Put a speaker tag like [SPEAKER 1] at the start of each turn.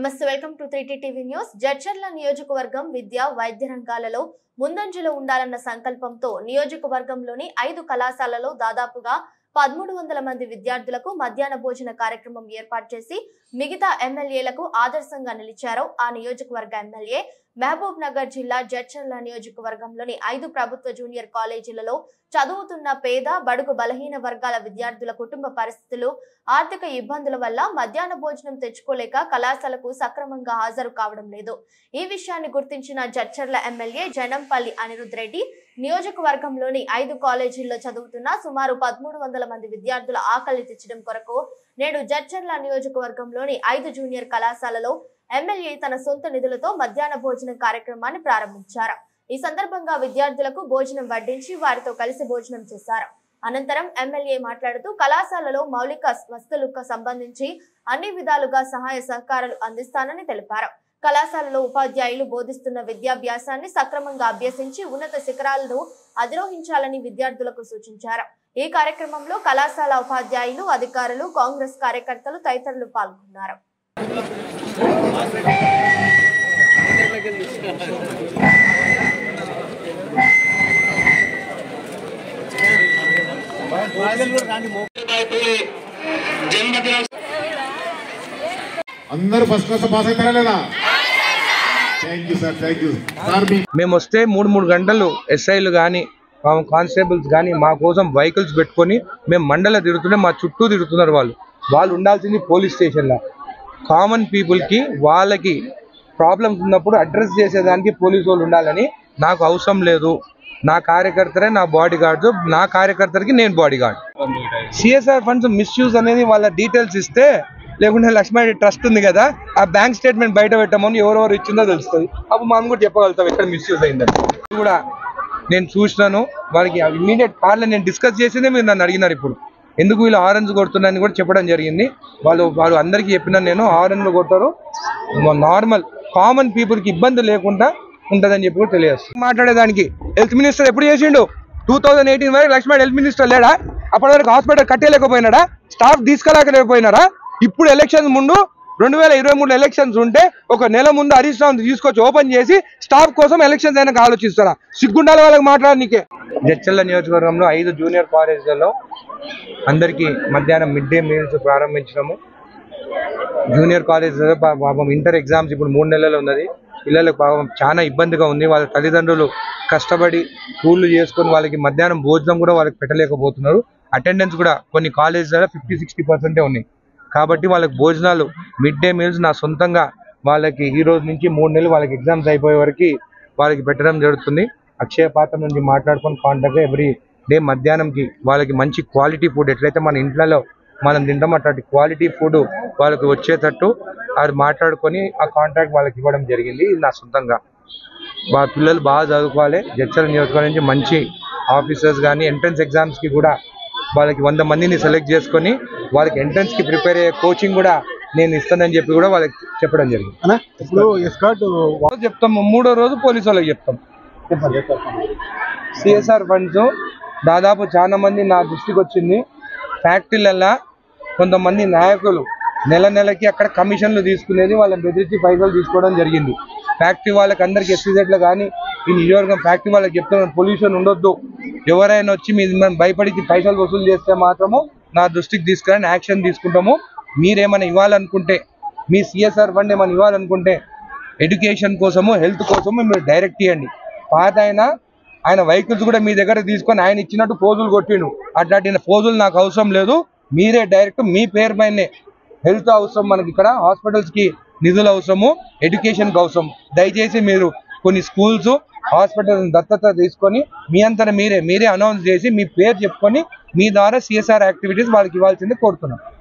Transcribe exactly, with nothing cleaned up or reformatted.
[SPEAKER 1] నమస్తే welcome to three T TV news. Jadcherla నియోజకవర్గం విద్య వైద్య రంగాలలో ముందంజలో ఉండాలన్న సంకల్పంతో నియోజకవర్గంలోని ఐదు కళాశాలలో దాదాపుగా పదమూడు వందల మంది విద్యార్థులకు మధ్యాహ్న భోజన కార్యక్రమం ఏర్పాటు చేసి మిగతా ఎమ్మెల్యేలకు ఆదర్శంగా నిలిచారు. ఆ నియోజకవర్గ ఎమ్మెల్యే మహబూబ్ నగర్ జిల్లా జడ్చర్ల నియోజకవర్గంలోని ఐదు ప్రభుత్వ జూనియర్ కాలేజీలలో చదువుతున్న పేద బడుగు బలహీన వర్గాల విద్యార్థుల కుటుంబ పరిస్థితులు, ఆర్థిక ఇబ్బందుల వల్ల మధ్యాహ్న భోజనం తెచ్చుకోలేక కళాశాలకు సక్రమంగా హాజరు కావడం లేదు. ఈ విషయాన్ని గుర్తించిన జడ్చర్ల ఎమ్మెల్యే జనంపల్లి అనిరుద్ రెడ్డి నియోజకవర్గంలోని ఐదు కాలేజీల్లో చదువుతున్న సుమారు పదమూడు వందల మంది విద్యార్థుల ఆకలి తీర్చడం కొరకు నేడు జడ్చర్ల నియోజకవర్గంలోని ఐదు జూనియర్ కళాశాలలో ఎమ్మెల్యే తన సొంత నిధులతో మధ్యాహ్న భోజనం కార్యక్రమాన్ని ప్రారంభించారు. ఈ సందర్భంగా విద్యార్థులకు భోజనం వడ్డించి వారితో కలిసి భోజనం చేశారు. అనంతరం ఎమ్మెల్యే మాట్లాడుతూ కళాశాలలో మౌలిక వసతులకు సంబంధించి అన్ని విధాలుగా సహాయ సహకారాలు అందిస్తానని తెలిపారు. కళాశాలలో ఉపాధ్యాయులు బోధిస్తున్న విద్యాభ్యాసాన్ని సక్రమంగా అభ్యసించి ఉన్నత శిఖరాలను అధిరోహించాలని విద్యార్థులకు సూచించారు. ఈ కార్యక్రమంలో కళాశాల ఉపాధ్యాయులు, అధికారులు, కాంగ్రెస్ కార్యకర్తలు తదితరులు పాల్గొన్నారు.
[SPEAKER 2] అందరూ ఫస్ట్ క్లాస్ పాస్ అవుతారా లేదా? Thank you sir, thank you sir.
[SPEAKER 3] మేము వస్తే మూడు మూడు గంటలు ఎస్ఐలు కానీ కానిస్టేబుల్స్ కానీ మా కోసం వెహికల్స్ పెట్టుకొని మేము మండల తిరుగుతుంటే మా చుట్టూ తిరుగుతున్నారు. వాళ్ళు వాళ్ళు ఉండాల్సింది పోలీస్ స్టేషన్లో. కామన్ పీపుల్కి వాళ్ళకి ప్రాబ్లమ్స్ ఉన్నప్పుడు అడ్రస్ చేసేదానికి పోలీసు వాళ్ళు ఉండాలని నాకు అవసరం లేదు. నా కార్యకర్తరే నా బాడీ గార్డ్స్, నా కార్యకర్తలకి నేను body guard. CSR funds misuse అనేది వాళ్ళ డీటెయిల్స్ ఇస్తే, లేకుంటే లక్ష్మీ ట్రస్ట్ ఉంది కదా, ఆ బ్యాంక్ స్టేట్మెంట్ బయట పెట్టమని ఎవరెవరు ఇచ్చిందో తెలుస్తుంది. అప్పుడు మనం కూడా చెప్పగలుగుతాం ఎక్కడ మిస్యూజ్ అయిందని. కూడా నేను చూసినాను. వాళ్ళకి ఇమీడియట్ కార్లో నేను డిస్కస్ చేసిందే మీరు నన్ను అడిగినారు. ఇప్పుడు ఎందుకు వీళ్ళు ఆరెంజ్ కొడుతున్నారని కూడా చెప్పడం జరిగింది. వాళ్ళు వాళ్ళు అందరికీ చెప్పినా నేను ఆరెంజ్ కొట్టారు, నార్మల్ కామన్ పీపుల్కి ఇబ్బంది లేకుండా ఉంటుందని చెప్పి కూడా తెలియజేస్తాను. మాట్లాడేదానికి హెల్త్ మినిస్టర్ ఎప్పుడు చేసిండు? టూ థౌజండ్ ఎయిటీన్ వరకు లక్ష్మీ హెల్త్ మినిస్టర్ లేడా? అప్పటి వరకు హాస్పిటల్ కట్టేయలేకపోయినాడా? స్టాఫ్ తీసుకెళ్ళలేకపోయినారా? ఇప్పుడు ఎలక్షన్స్ ముందు రెండు వేల ఇరవై మూడు ఎలక్షన్స్ ఉంటే ఒక నెల ముందు హరీష్ రావు తీసుకొచ్చి ఓపెన్ చేసి స్టాఫ్ కోసం ఎలక్షన్స్ అయినా ఆలోచిస్తారా? సిగ్గుండాల వాళ్ళకి మాట్లాడనీకే. జడ్చర్ల నియోజకవర్గంలో ఐదు జూనియర్ కాలేజీలలో అందరికీ మధ్యాహ్నం మిడ్ డే మీల్స్ ప్రారంభించడము. జూనియర్ కాలేజీలో పాపం ఇంటర్ ఎగ్జామ్స్ ఇప్పుడు మూడు నెలలు ఉన్నది. పిల్లలకు పాపం చాలా ఇబ్బందిగా ఉంది. వాళ్ళ తల్లిదండ్రులు కష్టపడి స్కూళ్ళు చేసుకొని వాళ్ళకి మధ్యాహ్నం భోజనం కూడా వాళ్ళకి పెట్టలేకపోతున్నారు. అటెండెన్స్ కూడా కొన్ని కాలేజీలలో ఫిఫ్టీ సిక్స్టీ పర్సెంటే ఉన్నాయి. కాబట్టి వాళ్ళకి భోజనాలు మిడ్ డే మీల్స్ నా సొంతంగా వాళ్ళకి ఈ రోజు నుంచి మూడు నెలలు వాళ్ళకి ఎగ్జామ్స్ అయిపోయే వరకు వాళ్ళకి పెట్టడం జరుగుతుంది. అక్షయ పాత్ర నుంచి మాట్లాడుకొని కాంటాక్ట్ ఎవ్రీ డే మధ్యాహ్నంకి వాళ్ళకి మంచి క్వాలిటీ ఫుడ్, ఎట్లయితే మన ఇంట్లో మనం తింటాం అట్లాంటి క్వాలిటీ ఫుడ్ వాళ్ళకి వచ్చేటట్టు అది మాట్లాడుకొని ఆ కాంట్రాక్ట్ వాళ్ళకి ఇవ్వడం జరిగింది. ఇది నా సొంతంగా. మా పిల్లలు బాగా చదువుకోవాలి. జడ్చర్ల నియోజకవర్గం నుంచి మంచి ఆఫీసర్స్ కానీ ఎంట్రన్స్ ఎగ్జామ్స్కి కూడా వాళ్ళకి వంద మందిని సెలెక్ట్ చేసుకొని వాళ్ళకి ఎంట్రన్స్కి ప్రిపేర్ అయ్యే కోచింగ్ కూడా నేను ఇస్తానని చెప్పి కూడా వాళ్ళకి చెప్పడం జరిగింది. ఇప్పుడు చెప్తాం, మూడో రోజు పోలీసు వాళ్ళకి చెప్తాం. సిఎస్ఆర్ ఫండ్స్ దాదాపు చాలా మంది నా దృష్టికి వచ్చింది. ఫ్యాక్టరీలల్లో కొంతమంది నాయకులు నెల నెలకి అక్కడ కమిషన్లు తీసుకునేది వాళ్ళని బెదిరించి పైసలు తీసుకోవడం జరిగింది. ఫ్యాక్టరీ వాళ్ళకి అందరికి ఎస్సీజెడ్లు కానీ ఈ నియోజకవర్గం ఫ్యాక్టరీ వాళ్ళకి చెప్తున్నాం, పొల్యూషన్ ఉండొద్దు, ఎవరైనా వచ్చి మీ మనం భయపడి పైసలు వసూలు చేస్తే మాత్రము నా దృష్టికి తీసుకుని యాక్షన్ తీసుకుంటాము. మీరేమైనా ఇవ్వాలనుకుంటే, మీ సిఎస్ఆర్ ఫండ్ ఏమైనా ఇవ్వాలనుకుంటే ఎడ్యుకేషన్ కోసము, హెల్త్ కోసము మీరు డైరెక్ట్ ఇవ్వండి. పాత ఆయన ఆయన వెహికల్స్ కూడా మీ దగ్గర తీసుకొని ఆయన ఇచ్చినట్టు ఫోజులు కొట్టిండు. అట్లాంటి ఫోజులు నాకు అవసరం లేదు. మీరే డైరెక్ట్ మీ పేరు పైనే హెల్త్ అవసరం, మనకి ఇక్కడ హాస్పిటల్స్కి నిధులు అవసరము, ఎడ్యుకేషన్కి అవసరం. దయచేసి మీరు కొన్ని స్కూల్స్ హాస్పిటల్ దత్తత తీసుకొని మీ అంతా మీరే మీరే అనౌన్స్ చేసి మీ పేరు చెప్పుకొని మీ ద్వారా సిఎస్ఆర్ యాక్టివిటీస్ వాళ్ళకి ఇవ్వాల్సింది కోరుతున్నాం.